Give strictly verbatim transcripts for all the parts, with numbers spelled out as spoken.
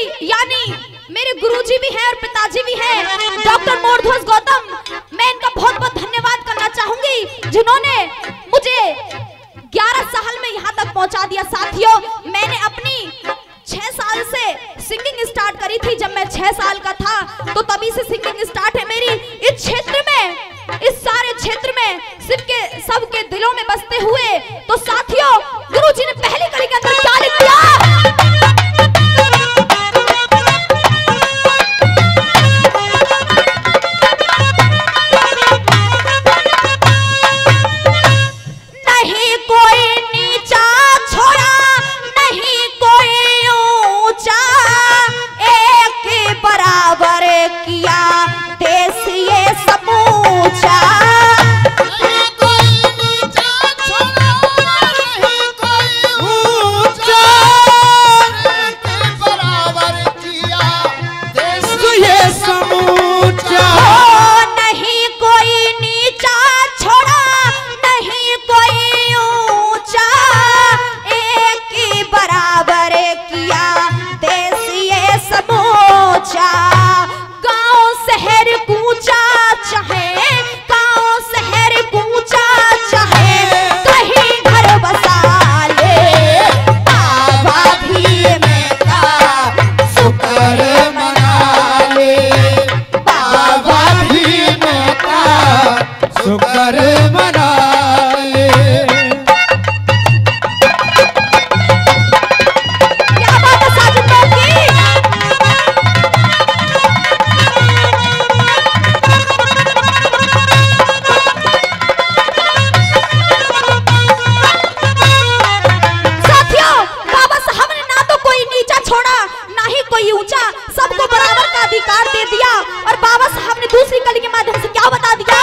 यानी मेरे गुरुजी भी हैं और पिताजी भी हैं, डॉक्टर मोरध्वज गौतम। मैं इनका बहुत बहुत धन्यवाद करना चाहूंगी जिन्होंने मुझे ग्यारह साल में यहाँ तक पहुँचा दिया। साथियों, मैंने अपनी छह साल से सिंगिंग स्टार्ट करी थी। जब मैं छह साल का था तो तभी से सिंगिंग स्टार्ट है मेरी। इस क्षेत्र में, इस सारे क्षेत्र में सबके सबके दिलों में बसते हुए। तो साथियों, गुरुजी ने पहली कड़ी के अंदर क्या लिख दिया? नहीं कोई नीचा छोड़ा, नहीं कोई ऊंचा, एक बराबर किया देश ये समूचा। नहीं कोई नीचा छोड़ा, नहीं कोई ऊंचा, एक बराबर किया देश ये समूचा। नहीं कोई नीचा छोड़ा, नहीं कोई ऊंचा, एक ही बराबर किया देश ये समूचा। गांव शहर कूचा चाहे, गांव शहर कूचा चाहे, कहीं घर बसा ले, बाबा भीम का शुक्र मना ले, बाबा भीम का शुक्र मना ले। क्या बात है साजिद भाई की? साथियों, बाबा साहब ने ना तो कोई नीचा छोड़ा, ना ही कोई ऊंचा, सबको बराबर का अधिकार दे दिया। और बाबा साहब ने दूसरी कड़ी के माध्यम से क्या बता दिया?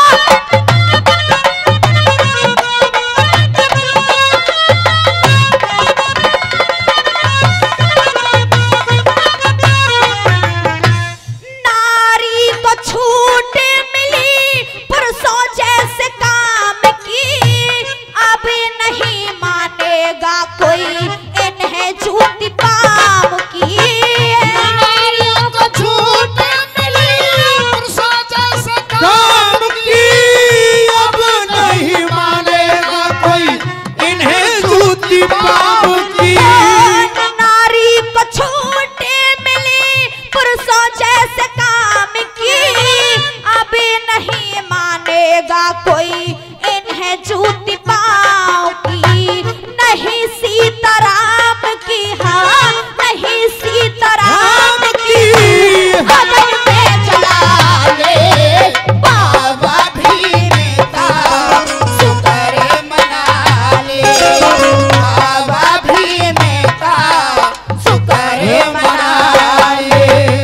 नारी को छूट मिली पुरुषों जैसे काम की, अब नहीं मानेगा कोई इन्हें झूठी पाम की। नारियों को छूट मिली पुरुषों जैसे काम की, अब नहीं मानेगा कोई इन्हें झूठी पाप की। नारी को छूट मिली पुरुषों जैसे काम की, अब नहीं मानेगा कोई इन्हें झूठी पाँव की। नहीं सीताराम की, हाँ नहीं सीताराम की, अगन में चला ले, बाबा भीम का शुक्र मना ले, बाबा भीम का शुक्र मना ले।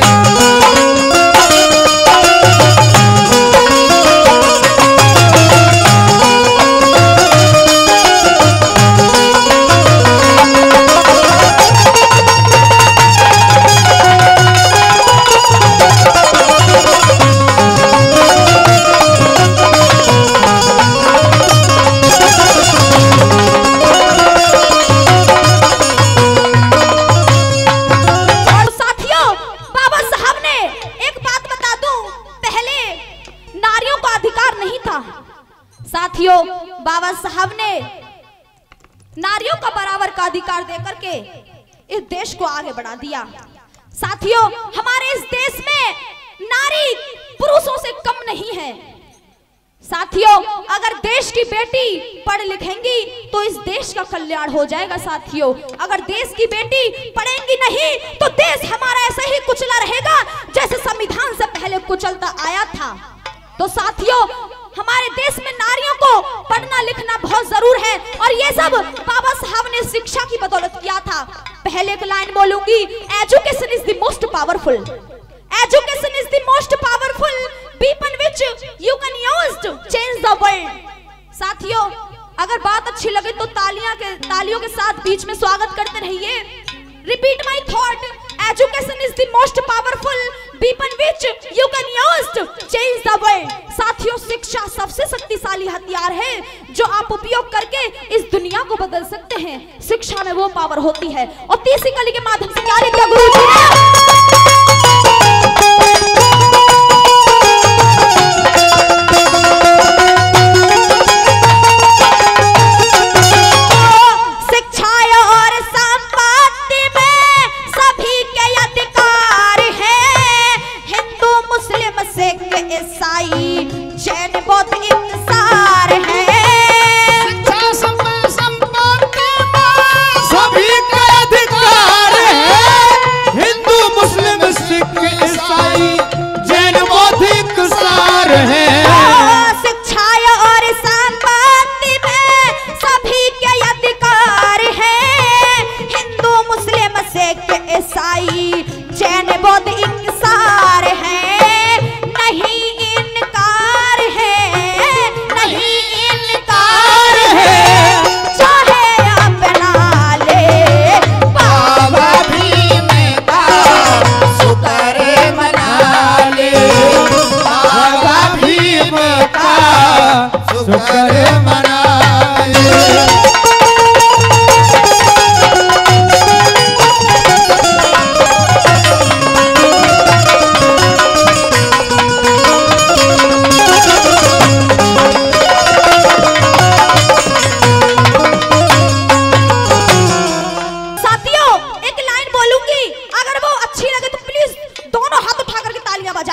और साथियों, बाबा साहब ने एक बात बता दूं, पहले नारियों को अधिकार नहीं था। साथियों, बाबा साहब ने नारियों का बराबर का अधिकार देकर के इस देश को आगे बढ़ा दिया। साथियों, हमारे इस देश में नारी पुरुषों से कम नहीं है। साथियों, अगर देश की बेटी पढ़ लिखेंगी तो इस देश का कल्याण हो जाएगा। साथियों, अगर देश की बेटी पढ़ेंगी नहीं तो देश हमारा ऐसा ही कुचला रहेगा जैसे संविधान से पहले कुचलता आया था। तो साथियों, हमारे देश में नारियों को पढ़ना लिखना बहुत जरूर है और ये सब बाबा साहब ने शिक्षा की बदौलत किया था। पहले एक लाइन बोलूंगी, education is the most powerful, education is the most powerful weapon which you can use to change the world। साथियों, अगर बात अच्छी लगे तो तालियां के तालियों के साथ बीच में स्वागत करते रहिए। Repeat my thought, education is the most powerful weapon which you can use to change the world। साथियों, शिक्षा सबसे शक्तिशाली हथियार है जो आप उपयोग करके इस दुनिया को बदल सकते हैं। शिक्षा में वो पावर होती है। और तीसरी कली के माध्यम से क्या लिखा गुरुजी ने?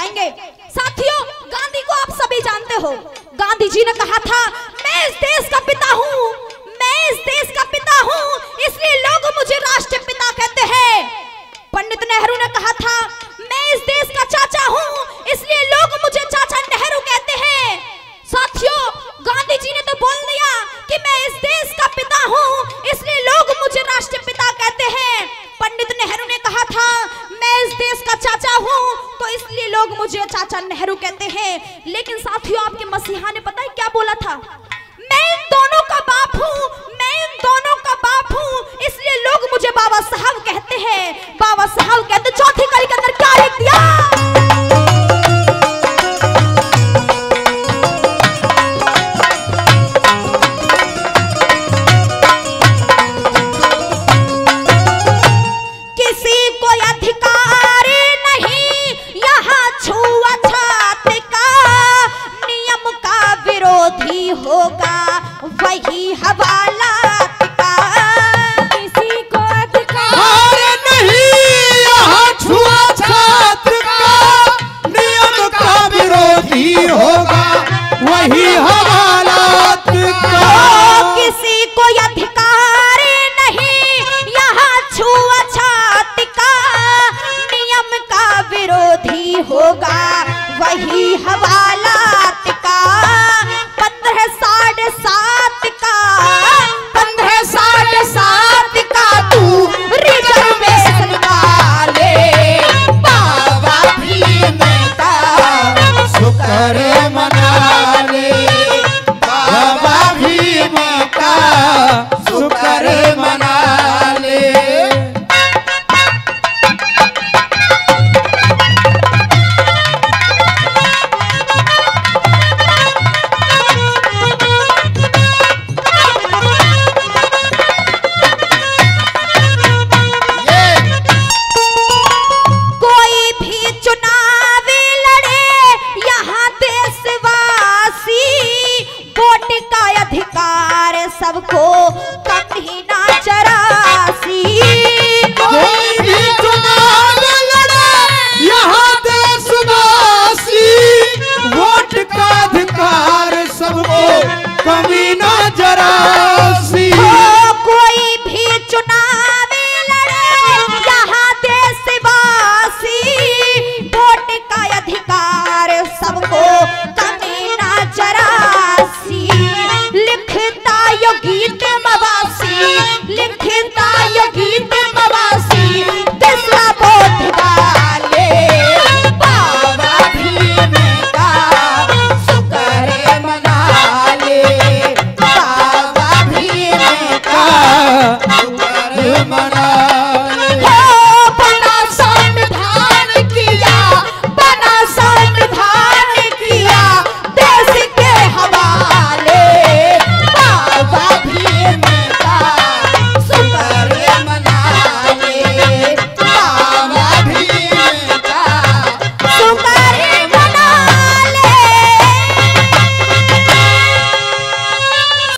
जाएंगे। साथियों, गांधी को आप सभी जानते हो। गांधी जी ने कहा था, मैं इस देश का पिता हूँ, मैं इस देश का पिता हूँ, इसलिए लोग मुझे राष्ट्रपिता कहते हैं। पंडित नेहरू ने कहा था, मैं इस देश का चाचा हूँ, इसलिए लोग मुझे चाचा नेहरू कहते हैं। साथियों, गांधी जी ने तो बोल दिया कि मैं इस देश का पिता हूँ, इसलिए लोग मुझे राष्ट्रपिता कहते हैं। पंडित नेहरू ने कहा था, मैं इस देश का चाचा हूँ, तो इसलिए लोग मुझे चाचा नेहरू कहते हैं। लेकिन साथियों, आपके मसीहा ने पता है क्या बोला था? मैं इन दोनों का बाप हूँ, मैं इन दोनों का बाप हूँ, इसलिए लोग मुझे बाबा साहब कहते हैं। बाबा साहब कहते, चौथी कड़ी के अंदर क्या लिख दिया? किसी को अधिकार